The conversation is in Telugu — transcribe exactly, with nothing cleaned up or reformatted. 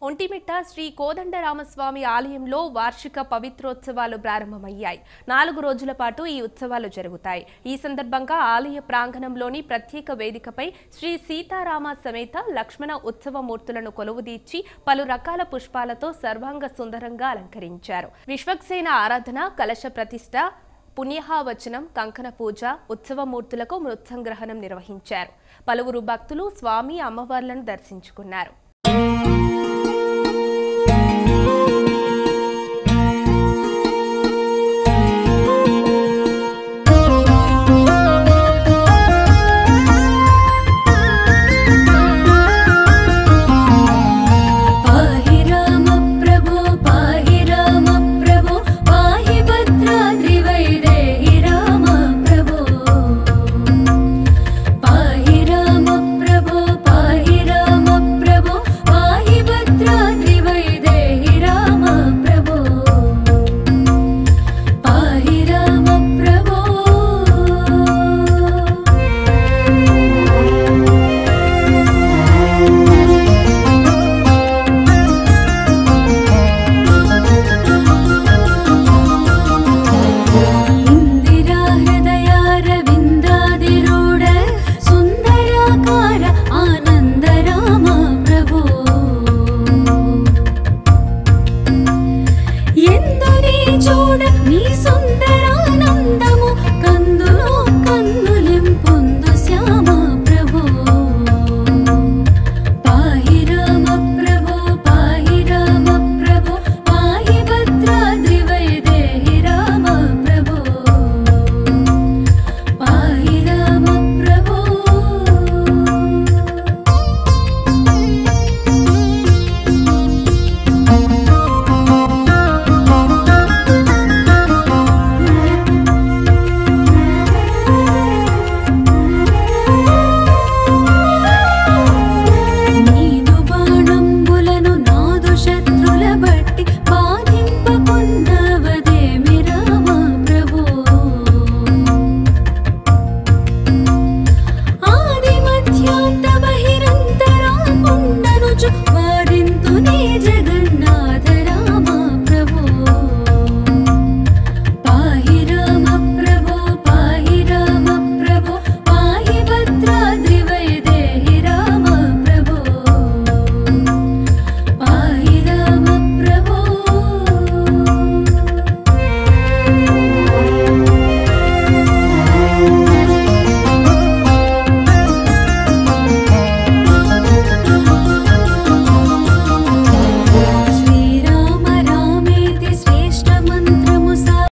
ఒంటిమిట్ట శ్రీ కోదండరామస్వామి ఆలయంలో వార్షిక పవిత్రోత్సవాలు ప్రారంభమయ్యాయి. నాలుగు రోజుల పాటు ఈ ఉత్సవాలు జరుగుతాయి. ఈ సందర్భంగా ఆలయ ప్రాంగణంలోని ప్రత్యేక వేదికపై శ్రీ సీతారామ సమేత లక్ష్మణ ఉత్సవమూర్తులను కొలువుదీర్చి పలు రకాల పుష్పాలతో సర్వాంగ సుందరంగా అలంకరించారు. విశ్వక్సేన ఆరాధన, కలశ ప్రతిష్ఠ, పుణ్యహావచనం, కంకణ పూజ, ఉత్సవమూర్తులకు మృత్సంగ్రహణం నిర్వహించారు. పలువురు భక్తులు స్వామి అమ్మవార్లను దర్శించుకున్నారు.